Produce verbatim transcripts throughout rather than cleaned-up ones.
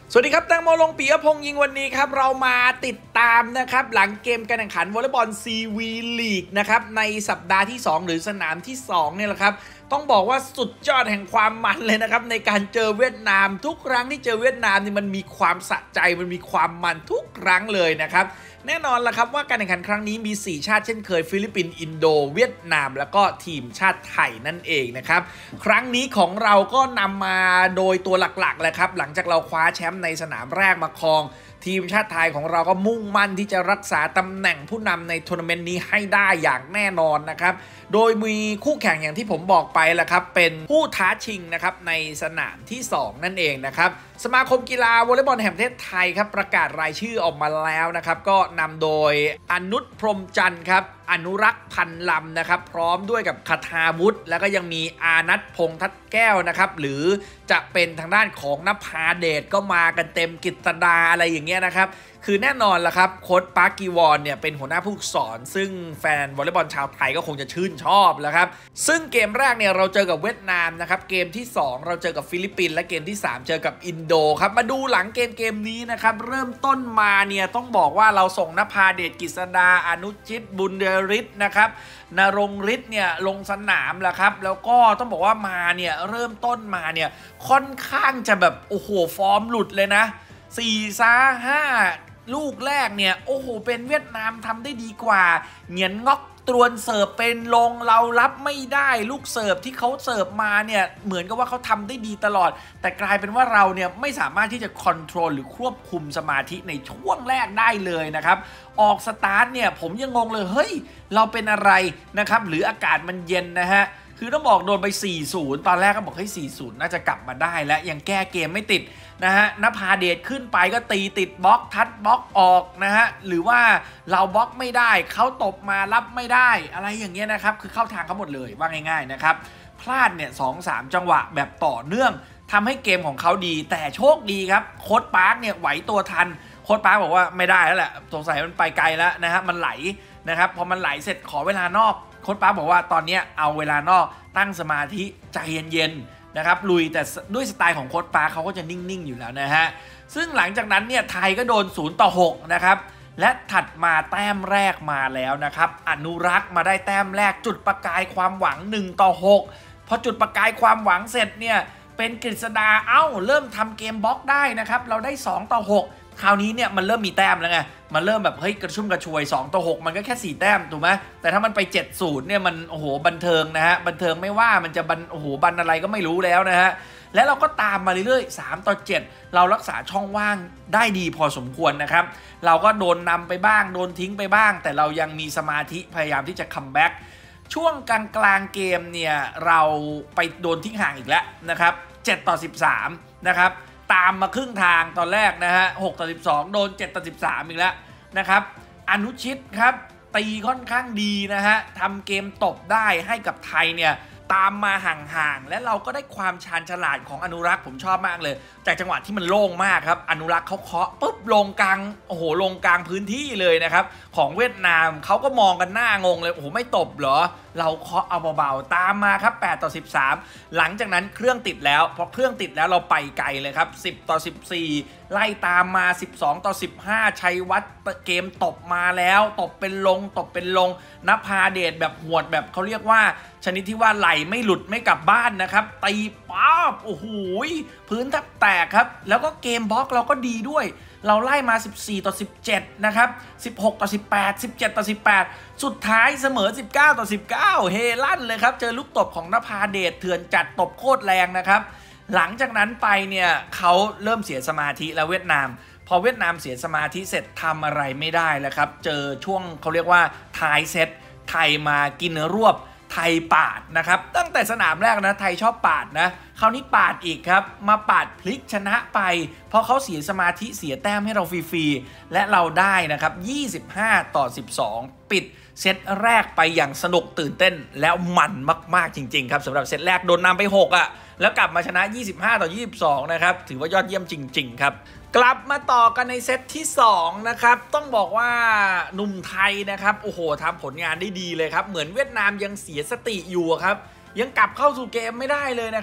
สวัสดีครับแตงโมลงปิยพงษ์ยิงวันนี้ครับเรามาติดตามนะครับหลังเกมการแข่งขันวอลเลย์บอลซีวีลีกนะครับในสัปดาห์ที่สองหรือสนามที่สองเนี่ยแหละครับต้องบอกว่าสุดยอดแห่งความมันเลยนะครับในการเจอเวียดนามทุกครั้งที่เจอเวียดนามนี่มันมีความสะใจมันมีความมันทุกครั้งเลยนะครับแน่นอนละครับว่าการแข่งขันครั้งนี้มีสี่ชาติเช่นเคยฟิลิปปินส์อินโดเวียดนามแล้วก็ทีมชาติไทยนั่นเองนะครับครั้งนี้ของเราก็นำมาโดยตัวหลักๆเลยครับหลังจากเราคว้าแชมป์ในสนามแรกมาครองทีมชาติไทยของเราก็มุ่งมั่นที่จะรักษาตำแหน่งผู้นำในทัวร์นาเมนต์นี้ให้ได้อย่างแน่นอนนะครับโดยมีคู่แข่งอย่างที่ผมบอกไปแหละครับเป็นผู้ท้าชิงนะครับในสนามที่สองนั่นเองนะครับสมาคมกีฬาวอลเลย์บอลแห่งประเทศไทยครับประกาศรายชื่อออกมาแล้วนะครับก็นำโดยอนุชพรหมจันทร์ครับอนุรักษ์พันลำนะครับพร้อมด้วยกับคทาวุฒิแล้วก็ยังมีอานัทพงษ์ทัดแก้วนะครับหรือจะเป็นทางด้านของนภาเดชก็มากันเต็มกิตดาอะไรอย่างเงี้ยนะครับคือแน่นอนละครับโค้ชปาร์กีวอนเนี่ยเป็นหัวหน้าผู้สอนซึ่งแฟนวอลเลย์บอลชาวไทยก็คงจะชื่นชอบแล้วครับซึ่งเกมแรกเนี่ยเราเจอกับเวียดนามนะครับเกมที่สองเราเจอกับฟิลิปปินส์และเกมที่สามเจอกับอินโดครับมาดูหลังเกมเกมนี้นะครับเริ่มต้นมาเนี่ยต้องบอกว่าเราส่งนภาเดชกฤษดาอนุชิตบุญเดริศนะครับนรงฤทธิ์เนี่ยลงสนามแล้วครับแล้วก็ต้องบอกว่ามาเนี่ยเริ่มต้นมาเนี่ยค่อนข้างจะแบบโอ้โหฟอร์มหลุดเลยนะสี่ซาห้าลูกแรกเนี่ยโอ้โหเป็นเวียดนามทำได้ดีกว่าเหงียนงอกตรวนเสิร์ฟเป็นลงเรารับไม่ได้ลูกเสิร์ฟที่เขาเสิร์ฟมาเนี่ยเหมือนกับว่าเขาทำได้ดีตลอดแต่กลายเป็นว่าเราเนี่ยไม่สามารถที่จะคอนโทรลหรือควบคุมสมาธิในช่วงแรกได้เลยนะครับออกสตาร์ทเนี่ยผมยังงงเลยเฮ้ยเราเป็นอะไรนะครับหรืออากาศมันเย็นนะฮะคือต้องบอกโดนไป สี่ศูนย์ ตอนแรกก็บอกให้ สี่ศูนย์ น่าจะกลับมาได้และยังแก้เกมไม่ติดนะฮะนภาเดชขึ้นไปก็ตีติดบล็อกทัดบล็อกออกนะฮะหรือว่าเราบล็อกไม่ได้เขาตบมารับไม่ได้อะไรอย่างเงี้ยนะครับคือเข้าทางเขาหมดเลยว่าง่ายๆนะครับพลาดเนี่ยสองสามจังหวะแบบต่อเนื่องทำให้เกมของเขาดีแต่โชคดีครับโค้ชปาร์คเนี่ยไหวตัวทันโค้ชปาร์คบอกว่าไม่ได้แล้วแหละสงสัยมันไปไกลแล้วนะฮะมันไหลนะครับพอมันไหลเสร็จขอเวลานอกโค้ชปาร์คบอกว่าตอนนี้เอาเวลานอกตั้งสมาธิใจเย็นๆนะครับลุยแต่ด้วยสไตล์ของโค้ชปาร์คเขาก็จะนิ่งๆอยู่แล้วนะฮะซึ่งหลังจากนั้นเนี่ยไทยก็โดนศูนย์ต่อหกนะครับและถัดมาแต้มแรกมาแล้วนะครับอนุรักษ์มาได้แต้มแรกจุดประกายความหวังหนึ่งต่อหกพอจุดประกายความหวังเสร็จเนี่ยเป็นกฤษดาเอ้าเริ่มทำเกมบล็อกได้นะครับเราได้สองต่อหกคราวนี้เนี่ยมันเริ่มมีแต้มแล้วไงมันเริ่มแบบเฮ้ยกระชุ่มกระชวยสองต่อหกมันก็แค่สี่แต้มถูกไหมแต่ถ้ามันไปเจ็ดศูนย์เนี่ยมันโอ้โหบันเทิงนะฮะบันเทิงไม่ว่ามันจะบันโอ้โหบันอะไรก็ไม่รู้แล้วนะฮะและเราก็ตามมาเรื่อยๆสามต่อเจ็ดเรารักษาช่องว่างได้ดีพอสมควรนะครับเราก็โดนนำไปบ้างโดนทิ้งไปบ้างแต่เรายังมีสมาธิพยายามที่จะคัมแบ็กช่วงกลางกลางเกมเนี่ยเราไปโดนทิ้งห่างอีกแล้วนะครับเจ็ดต่อสิบสามนะครับตามมาครึ่งทางตอนแรกนะฮะหกต่อสิบสองโดนเจ็ดต่อสิบสามอีกแล้วนะครับอนุชิตครับตีค่อนข้างดีนะฮะทำเกมตบได้ให้กับไทยเนี่ยตามมาห่างๆและเราก็ได้ความชาญฉลาดของอนุรักษ์ผมชอบมากเลยจากจังหวะที่มันโล่งมากครับอนุรักษ์เขาเคาะปุ๊บลงกลางโอ้โหลงกลางพื้นที่เลยนะครับของเวียดนามเขาก็มองกันหน้างงเลยโอ้โหไม่ตบเหรอเราเคาะเอาเบาๆตามมาครับแปดต่อสิบสามหลังจากนั้นเครื่องติดแล้วพอเครื่องติดแล้วเราไปไกลเลยครับสิบต่อสิบสี่ไล่ตามมาสิบสองต่อสิบห้าชัยวัฒน์เกมตบมาแล้วตบเป็นลงตบเป็นลงนภาเดชแบบหวดแบบเขาเรียกว่าชนิดที่ว่าไหลไม่หลุดไม่กลับบ้านนะครับตีป๊าบโอ้โหพื้นแทบแตกครับแล้วก็เกมบล็อกเราก็ดีด้วยเราไล่มาสิบสี่ต่อสิบเจ็ดนะครับสิบหกต่อสิบแปด สิบเจ็ดต่อสิบแปดสุดท้ายเสมอสิบเก้าต่อสิบเก้าเฮลั่นเลยครับเจอลูกตบของนภาเดชเถื่อนจัดตบโคตรแรงนะครับหลังจากนั้นไปเนี่ยเขาเริ่มเสียสมาธิแล้วเวียดนามพอเวียดนามเสียสมาธิเสร็จทำอะไรไม่ได้แล้วครับเจอช่วงเขาเรียกว่าท้ายเซตไทยมากินรวบไทยปาดนะครับตั้งแต่สนามแรกนะไทยชอบปาดนะคราวนี้ปาดอีกครับมาปาดพลิกชนะไปเพราะเขาเสียสมาธิเสียแต้มให้เราฟรีๆและเราได้นะครับยี่สิบห้าต่อสิบสองปิดเซตแรกไปอย่างสนุกตื่นเต้นแล้วมันมากๆจริงๆครับสำหรับเซตแรกโดนนำไปหกอ่ะแล้วกลับมาชนะยี่สิบห้าต่อยี่สิบสองนะครับถือว่ายอดเยี่ยมจริงๆครับกลับมาต่อกันในเซตที่สองนะครับต้องบอกว่าหนุ่มไทยนะครับโอ้โหทำผลงานได้ดีเลยครับเหมือนเวียดนามยังเสียสติอยู่ครับยังกลับเข้าสู่เกมไม่ได้เลยนะครับ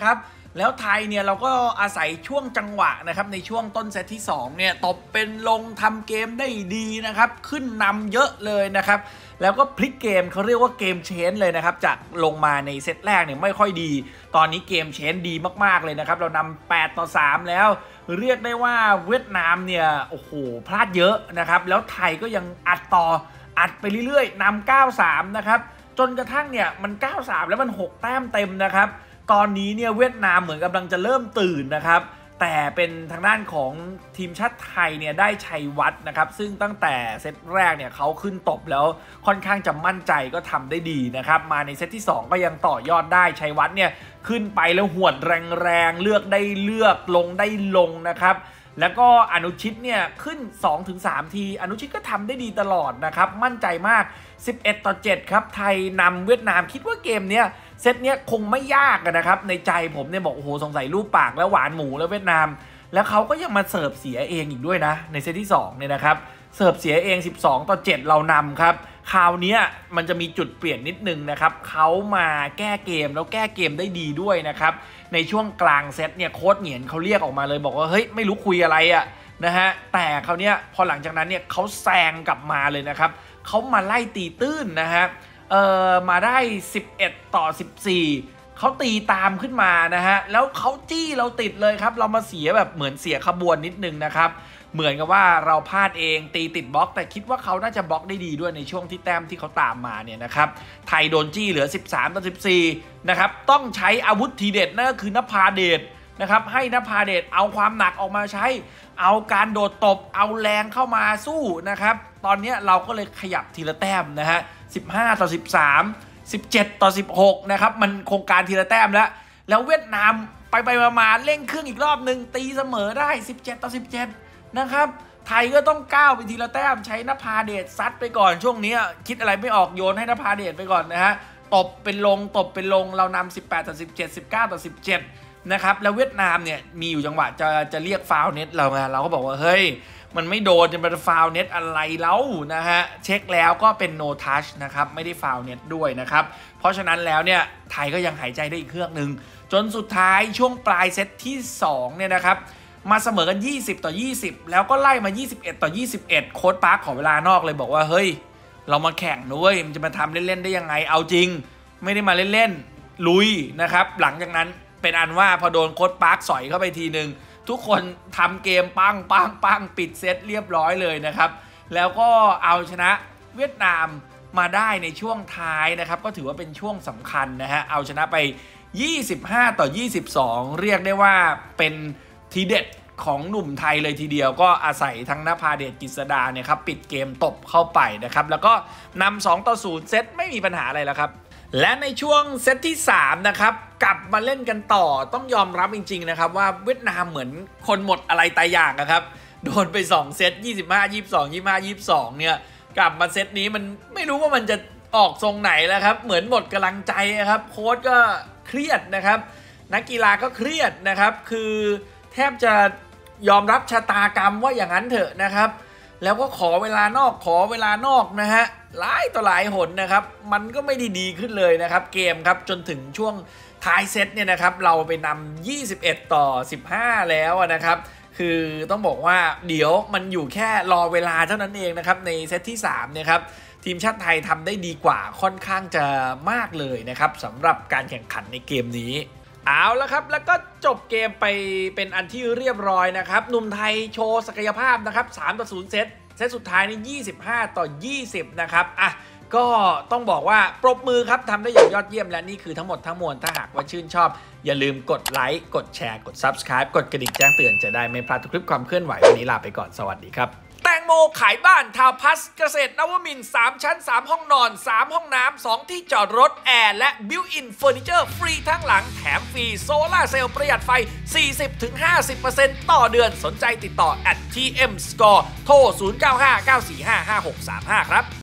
แล้วไทยเนี่ยเราก็อาศัยช่วงจังหวะนะครับในช่วงต้นเซตที่สองเนี่ยตบเป็นลงทำเกมได้ดีนะครับขึ้นนำเยอะเลยนะครับแล้วก็พลิกเกมเขาเรียกว่าเกมเชนเลยนะครับจากลงมาในเซตแรกเนี่ยไม่ค่อยดีตอนนี้เกมเชนดีมากๆเลยนะครับเรานำแปดต่อสามแล้วเรียกได้ว่าเวียดนามเนี่ยโอ้โหพลาดเยอะนะครับแล้วไทยก็ยังอัดต่ออัดไปเรื่อยๆนำเก้าสามนะครับจนกระทั่งเนี่ยมันเก้าสามแล้วมันหกแต้มเต็มนะครับตอนนี้เนี่ยเวียดนามเหมือนกำลังจะเริ่มตื่นนะครับแต่เป็นทางด้านของทีมชาติไทยเนี่ยได้ชัยวัฒน์นะครับซึ่งตั้งแต่เซตแรกเนี่ยเขาขึ้นตบแล้วค่อนข้างจะมั่นใจก็ทำได้ดีนะครับมาในเซตที่สองก็ยังต่อยอดได้ชัยวัฒน์เนี่ยขึ้นไปแล้วหวดแรงๆเลือกได้เลือกลงได้ลงนะครับแล้วก็อนุชิตเนี่ยขึ้น สองถึงสาม ทีอนุชิตก็ทำได้ดีตลอดนะครับมั่นใจมากสิบเอ็ดต่อเจ็ดครับไทยนำเวียดนามคิดว่าเกมเนี้ยเซตเนี้ยคงไม่ยากนะครับในใจผมเนี่ยบอกโอ้โหสงสัยรูปปากแล้วหวานหมูแล้วเวียดนามแล้วเขาก็ยังมาเสิร์ฟเสียเองอีกด้วยนะในเซตที่สองเนี่ยนะครับเสิร์ฟเสียเองสิบสองต่อเจ็ดเรานำครับคราวนี้มันจะมีจุดเปลี่ยนนิดนึงนะครับเขามาแก้เกมแล้วแก้เกมได้ดีด้วยนะครับในช่วงกลางเซตเนี่ยโค้ชเหงียนเขาเรียกออกมาเลยบอกว่าเฮ้ยไม่รู้คุยอะไรอะนะฮะแต่คราวนี้พอหลังจากนั้นเนี่ยเขาแซงกลับมาเลยนะครับเขามาไล่ตีตื้นนะฮะเอ่อมาได้สิบเอ็ดต่อสิบสี่เขาตีตามขึ้นมานะฮะแล้วเขาจี้เราติดเลยครับเรามาเสียแบบเหมือนเสียขบวนนิดนึงนะครับเหมือนกับว่าเราพลาดเองตีติดบล็อกแต่คิดว่าเขาน่าจะบล็อกได้ดีด้วยในช่วงที่แต้มที่เขาตามมาเนี่ยนะครับไทยโดนจี้เหลือสิบสามต่อสิบสี่นะครับต้องใช้อาวุธทีเด็ดนั่นก็คือนภาเดชนะครับให้นภาเดชเอาความหนักออกมาใช้เอาการโดดตบเอาแรงเข้ามาสู้นะครับตอนนี้เราก็เลยขยับทีละแต้มนะฮะสิบห้าต่อสิบสาม สิบเจ็ดต่อสิบหกนะครับมันโครงการทีละแต้มแล้วแล้วเวียดนามไปไปมาๆเร่งเครื่องอีกรอบหนึ่งตีเสมอได้สิบเจ็ดต่อสิบเจ็ดนะครับไทยก็ต้องก้าวไปทีละแต้มใช้นภาเดชซัดไปก่อนช่วงนี้คิดอะไรไม่ออกโยนให้นภาเดชไปก่อนนะฮะตบเป็นลงตบเป็นลงเรานำสิบแปดต่อสิบเจ็ด สิบเก้าต่อสิบเจ็ดนะครับแล้วเวียดนามเนี่ยมีอยู่จังหวะจะจะเรียกฟาวล์เน็ตเราไงเราก็บอกว่าเฮ้ยมันไม่โดนจะเป็นฟาวล์เน็ตอะไรแล้วนะฮะเช็คแล้วก็เป็นโนทัชนะครับไม่ได้ฟาวล์เน็ตด้วยนะครับเพราะฉะนั้นแล้วเนี่ยไทยก็ยังหายใจได้อีกเครื่องหนึ่งจนสุดท้ายช่วงปลายเซตที่สองเนี่ยนะครับมาเสมอกันยี่สิบต่อยี่สิบแล้วก็ไล่มายี่สิบเอ็ดต่อยี่สิบเอ็ดโค้ชปาร์คขอเวลานอกเลยบอกว่าเฮ้ยเรามาแข่งด้วยมันจะมาทำเล่นๆได้ยังไงเอาจริงไม่ได้มาเล่นๆลุยนะครับหลังจากนั้นเป็นอันว่าพอโดนโค้ชปาร์คสอยเข้าไปทีหนึ่งทุกคนทำเกมปังปังปังปิดเซตเรียบร้อยเลยนะครับแล้วก็เอาชนะเวียดนามมาได้ในช่วงท้ายนะครับก็ถือว่าเป็นช่วงสำคัญนะฮะเอาชนะไปยี่สิบห้าต่อยี่สิบสองเรียกได้ว่าเป็นทีเด็ดของหนุ่มไทยเลยทีเดียวก็อาศัยทั้งนภาเดช กฤษดาเนี่ยครับปิดเกมตบเข้าไปนะครับแล้วก็นำสองต่อศูนย์เซตไม่มีปัญหาอะไรแล้วครับและในช่วงเซตที่สามนะครับกลับมาเล่นกันต่อต้องยอมรับจริงๆนะครับว่าเวียดนามเหมือนคนหมดอะไรตายอย่างนะครับโดนไปสองเซตยี่สิบห้า ยี่สิบสอง ยี่สิบห้า ยี่สิบสองเนี่ยกลับมาเซตนี้มันไม่รู้ว่ามันจะออกทรงไหนแล้วครับเหมือนหมดกำลังใจครับโค้ชก็เครียดนะครับนักกีฬาก็เครียดนะครับคือแทบจะยอมรับชะตากรรมว่าอย่างนั้นเถอะนะครับแล้วก็ขอเวลานอกขอเวลานอกนะฮะหลายต่อหลายหนนะครับมันก็ไม่ได้ดีขึ้นเลยนะครับเกมครับจนถึงช่วงท้ายเซตเนี่ยนะครับเราไปนำยี่สิบเอ็ดต่อสิบห้าแล้วนะครับคือต้องบอกว่าเดี๋ยวมันอยู่แค่รอเวลาเท่านั้นเองนะครับในเซตที่สามเนี่ยครับทีมชาติไทยทำได้ดีกว่าค่อนข้างจะมากเลยนะครับสำหรับการแข่งขันในเกมนี้เอาละครับแล้วก็จบเกมไปเป็นอันที่เรียบร้อยนะครับหนุ่มไทยโชว์ศักยภาพนะครับสามต่อศูนย์เซตเซตสุดท้ายนี่ยี่สิบห้าต่อยี่สิบนะครับอ่ะก็ต้องบอกว่าปรบมือครับทำได้อย่างยอดเยี่ยมและนี่คือทั้งหมดทั้งมวลถ้าหากว่าชื่นชอบอย่าลืมกดไลค์กดแชร์กด ซับสไครบ์ กดกระดิ่งแจ้งเตือนจะได้ไม่พลาดทุกคลิปความเคลื่อนไหววันนี้ลาไปก่อนสวัสดีครับแตงโมขายบ้านทาวน์พลัสเกษตรนวมินทร์สามชั้นสามห้องนอนสามห้องน้ำสองที่จอดรถแอร์และบิวอินเฟอร์นิเจอร์ฟรีทั้งหลังแถมฟรีโซล่าเซลล์ประหยัดไฟ สี่สิบถึงห้าสิบเปอร์เซ็นต์ ต่อเดือนสนใจติดต่อ แอท ที เอ็ม สกอร์ โทร ศูนย์ เก้า ห้า เก้า สี่ ห้า ห้า หก สาม ห้า ครับ